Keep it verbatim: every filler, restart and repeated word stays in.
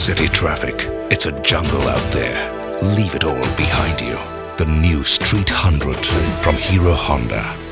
city traffic. It's a jungle out there. Leave it all behind you. The new Street one hundred from Hero Honda.